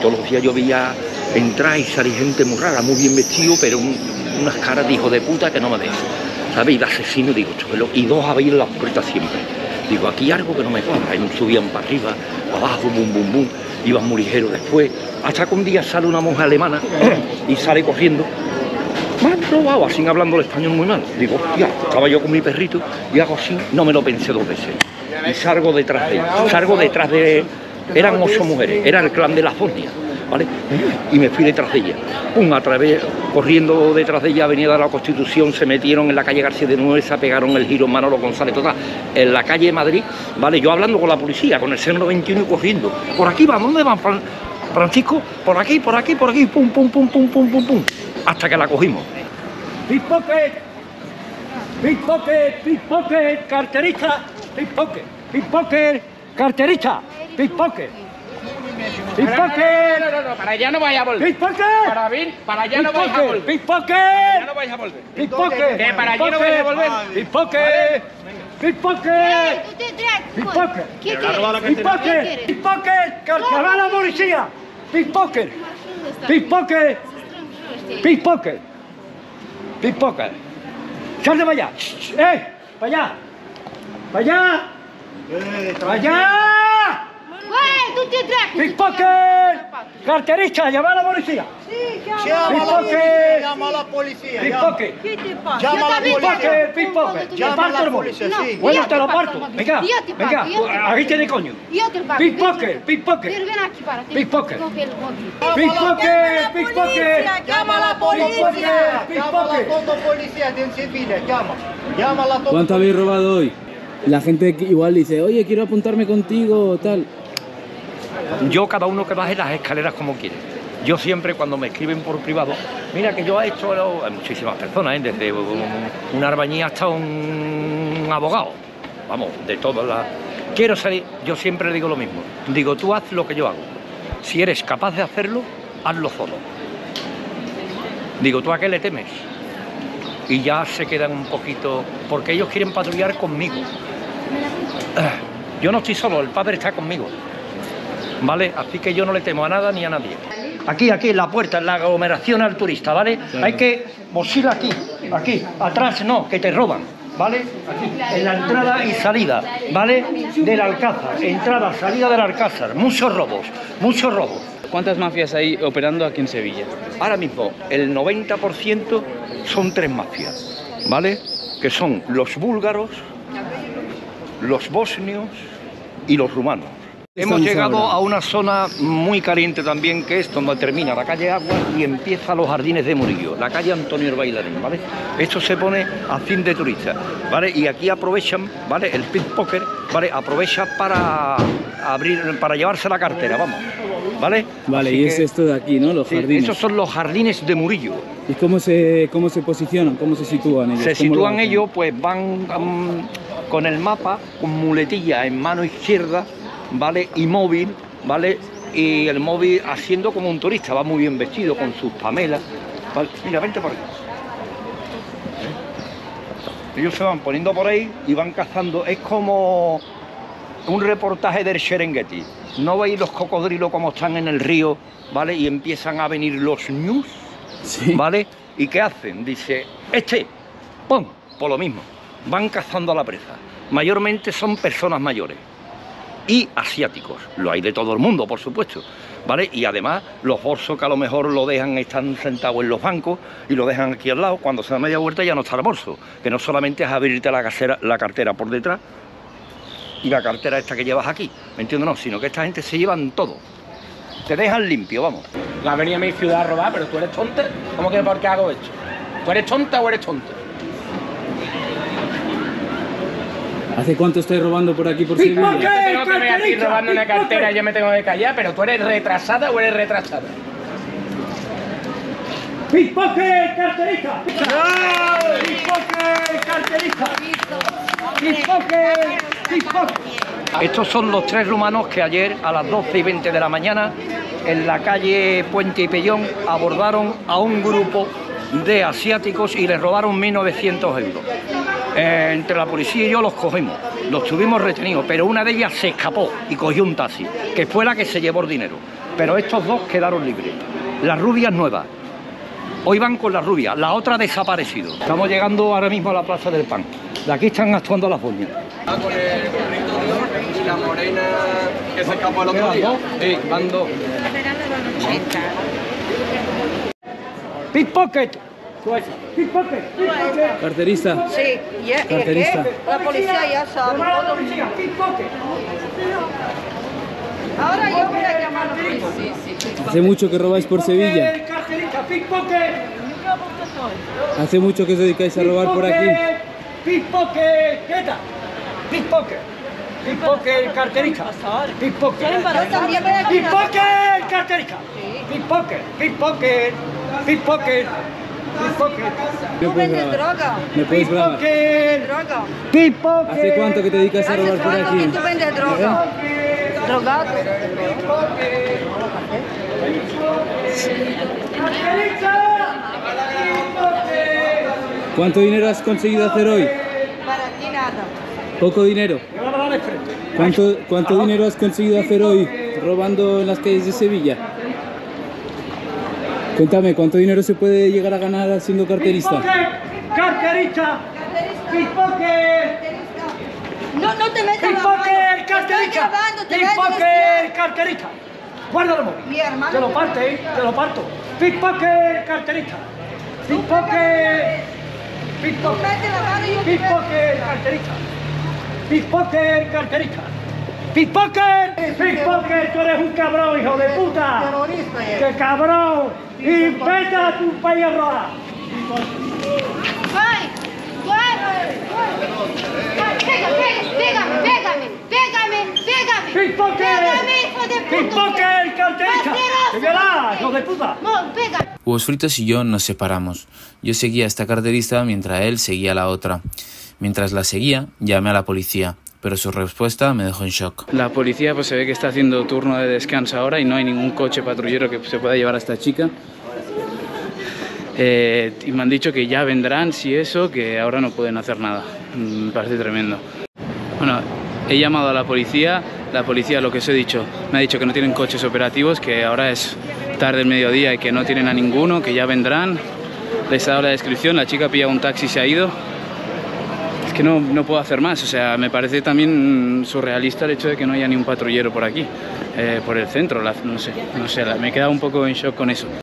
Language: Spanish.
todos los días yo veía entrar y salir gente muy rara, muy bien vestido, pero unas caras de hijo de puta que no me dejan, ¿sabes? Y de asesino, digo, chovelo, y dos habéis en las puertas siempre. Digo, aquí algo que no me cuadra, y no subían para arriba, para abajo, bum, bum, bum, iban muy ligeros después, hasta que un día sale una monja alemana y sale corriendo. Me han robado, así hablando el español muy mal. Digo, hostia, estaba yo con mi perrito y hago así, no me lo pensé dos veces. Y salgo detrás de eran 8 mujeres, era el clan de las Bosnias, ¿vale? Y me fui detrás de ella. Pum, corriendo detrás de ella, Avenida de la Constitución, se metieron en la calle García de Nueza, pegaron el giro en Manolo González, total, en la calle Madrid, ¿vale? Yo hablando con la policía, con el 091 y corriendo. Por aquí va, ¿dónde van, Francisco? Por aquí, pum, pum, pum, pum, pum, pum, pum. Hasta que la cogimos. Pickpocket, pickpocket, pickpocket, carterista, pickpocket, pickpocket, carterista, pickpocket, pickpocket. No, para allá no vaya a volver. Pickpocket. Para allá no vaya a volver. Pickpocket. Ya no vais a volver. Pickpocket. Que para allí no vais a volver. Pickpocket. Pickpocket. Pickpocket. Pickpocket. Pickpocket. Que va la policía. Pickpocket. Pickpocket. Pickpocket. Pickpocket. ¡Sal de para allá! ¡Para allá! ¡Para allá! ¡Para allá! ¡Pickpocket! ¡Carterista! ¡Llama a la policía! Sí, llama a la policía. ¡Pickpocket! ¿Qué te pasa? Llama a la policía. ¡Pickpocket! Llama a la policía, sí. Bueno, te lo parto. Venga, venga, ahí tiene coño. Pickpocket, pickpocket. Pickpocket. Pickpocket, pickpocket. Llama a la policía. Llama a la policía de civiles. Llama a la ¿Cuánto habéis robado hoy? La gente igual dice, oye, quiero apuntarme contigo, tal. Yo, cada uno que baje las escaleras como quiere. Yo siempre, cuando me escriben por privado, mira que yo he hecho, hay muchísimas personas, desde un albañil hasta un abogado, vamos, de todas las... Quiero salir, yo siempre digo lo mismo, digo, tú haz lo que yo hago. Si eres capaz de hacerlo, hazlo solo. Digo, ¿tú a qué le temes? Y ya se quedan un poquito, porque ellos quieren patrullar conmigo. Yo no estoy solo, el padre está conmigo, ¿vale? Así que yo no le temo a nada ni a nadie. Aquí, en la puerta, en la aglomeración al turista, ¿vale? Claro. Hay que mochila aquí, atrás no, que te roban, ¿vale? Aquí, en la entrada y salida, ¿vale? Del Alcázar, entrada, salida del Alcázar, muchos robos. ¿Cuántas mafias hay operando aquí en Sevilla? Ahora mismo, el 90% son 3 mafias, ¿vale? Que son los búlgaros, los bosnios y los rumanos. Hemos llegado a una zona muy caliente también, que es donde termina la calle Agua y empieza los jardines de Murillo, la calle Antonio el Bailarín, ¿vale? Esto se pone a fin de turistas, ¿vale? Y aquí aprovechan, ¿vale? El pickpocket, ¿vale? Aprovecha para llevarse la cartera, vamos, ¿vale? Vale, así y es esto de aquí, ¿no? Los jardines. Esos son los jardines de Murillo. ¿Y cómo se posicionan? ¿Cómo se sitúan ellos? Se sitúan ellos, pues van con el mapa, con muletilla en mano izquierda, ¿vale? Y móvil, ¿vale? Y el móvil haciendo como un turista, va muy bien vestido, con sus pamelas, ¿vale? Mira, vente por aquí. Ellos se van poniendo por ahí y van cazando, es como un reportaje del Serengeti. ¿No veis los cocodrilos como están en el río, ¿vale? Y empiezan a venir los ñus, sí, ¿vale? ¿Y qué hacen? Dice, ¡pum! Por lo mismo, van cazando a la presa. Mayormente son personas mayores y asiáticos, lo hay de todo el mundo, por supuesto, ¿vale? Y además los bolsos que a lo mejor lo dejan, están sentados en los bancos y lo dejan aquí al lado, cuando se da media vuelta ya no está el bolso, que no solamente es abrirte la cartera por detrás y la cartera esta que llevas aquí, ¿me entiendes? No, sino que esta gente se llevan todo, te dejan limpio, vamos. La has venido a mi ciudad a robar, pero tú eres tonta. ¿Cómo que por qué hago esto? ¿Tú eres tonta o eres tonta? ¿Hace cuánto estáis robando por aquí, por Sevilla? Yo tengo que ver aquí robando una cartera y yo me tengo que callar, pero tú eres retrasada o eres retrasada. ¡Pickpocket, carterista! ¡Pickpocket, carterista! ¡Pickpocket! Estos son los 3 rumanos que ayer a las 12:20 de la mañana en la calle Puente y Pellón abordaron a un grupo de asiáticos y les robaron 1.900 euros. Entre la policía y yo los cogimos, los tuvimos retenidos, pero una de ellas se escapó y cogió un taxi, que fue la que se llevó el dinero. pero estos dos quedaron libres. La rubia es nueva. Hoy van con la rubia, la otra ha desaparecido. Estamos llegando ahora mismo a la Plaza del Pan. De aquí están actuando las boñas. Con el gorrito de oro y la morena que se escapó el otro día. Sí, van dos. Pickpocket. Pickpocket. Carterista. Sí, y es Carterista. que la policía ya sabe todo. Ahora yo voy a llamar a la policía. ¿Hace mucho que robáis por Sevilla? ¿Hace mucho que os dedicáis a robar por aquí? Pickpocket. Pickpocket. Pickpocket, carterista. Pickpocket. Yo también voy a Pickpocket, carterista. Pickpocket. Pickpocket. Pickpocket. Pickpocket. Tú vendes droga. ¿Me puedes grabar? Droga. Pickpocket. ¿Hace cuánto que te dedicas a robar por ¿Hace cuánto que aquí? tú vendes droga? Drogado. ¿Cuánto dinero has conseguido hacer hoy? Para ti nada. Poco dinero. ¿Cuánto dinero has conseguido hacer hoy robando en las calles de Sevilla? Cuéntame, ¿cuánto dinero se puede llegar a ganar siendo carterista? Carterista. Pickpocket. No te metas la mano. Pickpocket, Te estoy grabando, te voy a Pickpocket, denunciar. carterista. Guárdalo, móvil. Mi hermano. Te lo parte, te lo parto. Pickpocket, carterista. Pickpocket. Pickpocket. Mete la mano y yo te Pickpocket, carterista. Pickpocket, carterista. Pickpocket. Pickpocket, tú eres un cabrón, hijo de puta. Terrorista es. ¡Qué cabrón! ¡Y vete a tu país a robar! Vai! Pégame! ¡Pickpocket! Pégame, hijo de puta! ¡Pickpocket, carterista! ¡Asqueroso! ¡Te viola, hijo de puta! No, pégame. Huevos Fritos y yo nos separamos. Yo seguía a esta carterista mientras él seguía a la otra. Mientras la seguía, llamé a la policía, pero su respuesta me dejó en shock. La policía pues se ve que está haciendo turno de descanso ahora y no hay ningún coche patrullero que se pueda llevar a esta chica. Y me han dicho que ya vendrán, si eso, que ahora no pueden hacer nada. Me parece tremendo. Bueno, he llamado a la policía lo que os he dicho, me ha dicho que no tienen coches operativos, que ahora es tarde el mediodía y que no tienen a ninguno, que ya vendrán. Les he dado la descripción, la chica ha pillado un taxi y se ha ido. Es que no puedo hacer más, o sea, me parece también surrealista el hecho de que no haya ni un patrullero por aquí, por el centro, no sé, me he quedado un poco en shock con eso.